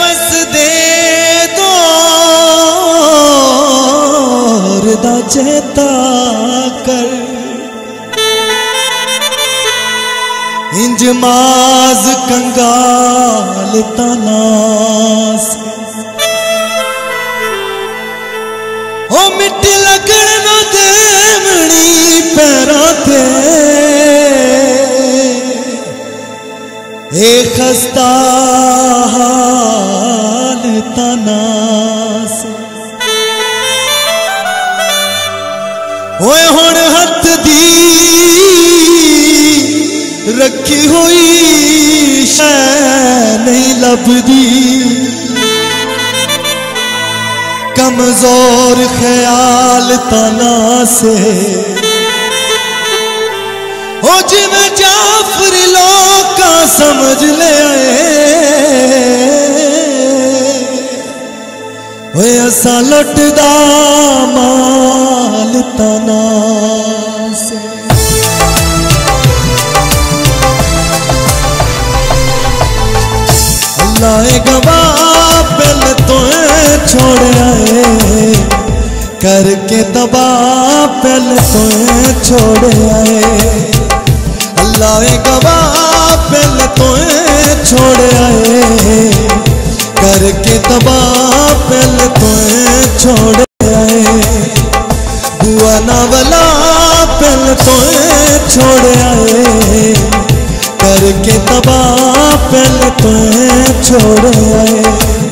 दस दे दौर दा चेता कर इंज माज कंगाल तनास ओ मिट्टी लगन ना देवनी पैरा ते ए खस्ता हाल तनास ओए हुण हथ दी रखी हुई शै नहीं लभदी कमजोर ख्याल तना से ओ जिवें जाफर लोका समझ ले आए असा लुटदा माल तना से अल्लाह गवाह पल तो छोड़ आए करके तबाह पल तो छोड़ आए अल्लाह गवाह पल तो छोड़ आए करके तबाह पल तो छोड़ आए बुआ ना वाला पल तो छोड़ आए करके तबाह पल तो छोड़ आए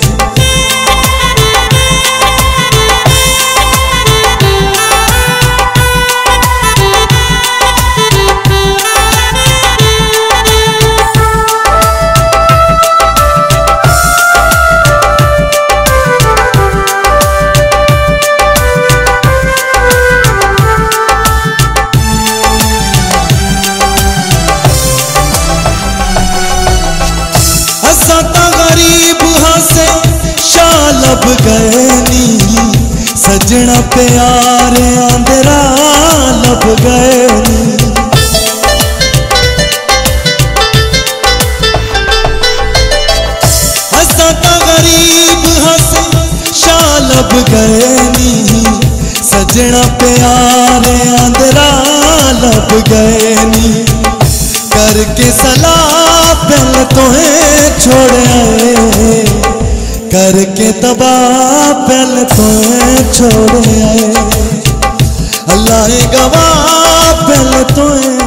लब गए नी सजना प्यारे आंदरा लब गए नी हंसता गरीब हंसे शाह लब गए नी सजना प्यारे आंदरा लब गए नी करके सलाह पल तो छोड़ आए करके तबाह पल तो छोड़ आए अल्लाह गवाह पल तो